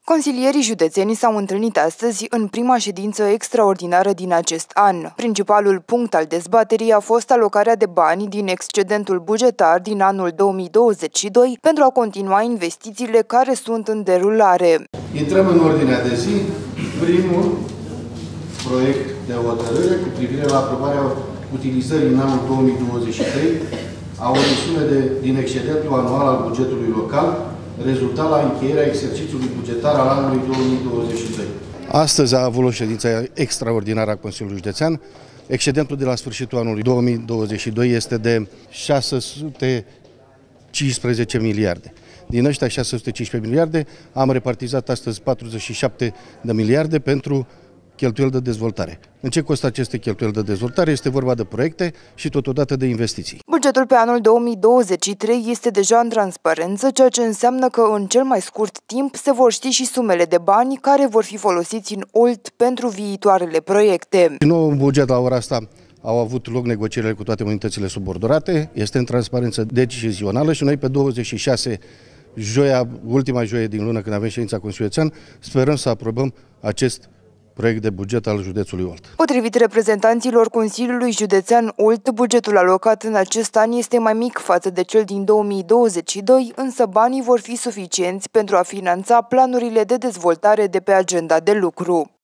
Consilierii județeni s-au întâlnit astăzi în prima ședință extraordinară din acest an. Principalul punct al dezbaterii a fost alocarea de bani din excedentul bugetar din anul 2022 pentru a continua investițiile care sunt în derulare. Intrăm în ordinea de zi primul proiect de hotărâre cu privire la aprobarea utilizării în anul 2023 a o misiune din excedentul anual al bugetului local, rezultat la încheierea exercițiului bugetar al anului 2022. Astăzi a avut loc ședința extraordinară a Consiliului Județean. Excedentul de la sfârșitul anului 2022 este de 615 miliarde. Din ăștia 615 miliarde am repartizat astăzi 47 de miliarde pentru cheltuieli de dezvoltare. În ce costă aceste cheltuieli de dezvoltare? Este vorba de proiecte și totodată de investiții. Bugetul pe anul 2023 este deja în transparență, ceea ce înseamnă că în cel mai scurt timp se vor ști și sumele de bani care vor fi folosiți în OLT pentru viitoarele proiecte. În nou buget la ora asta au avut loc negocierile cu toate unitățile subordonate, este în transparență decizională și noi pe 26 ultima joie din lună, când avem ședința Consiliului Județean, sperăm să aprobăm acest proiect de buget al județului Olt. Potrivit reprezentanților Consiliului Județean Olt, bugetul alocat în acest an este mai mic față de cel din 2022, însă banii vor fi suficienți pentru a finanța planurile de dezvoltare de pe agenda de lucru.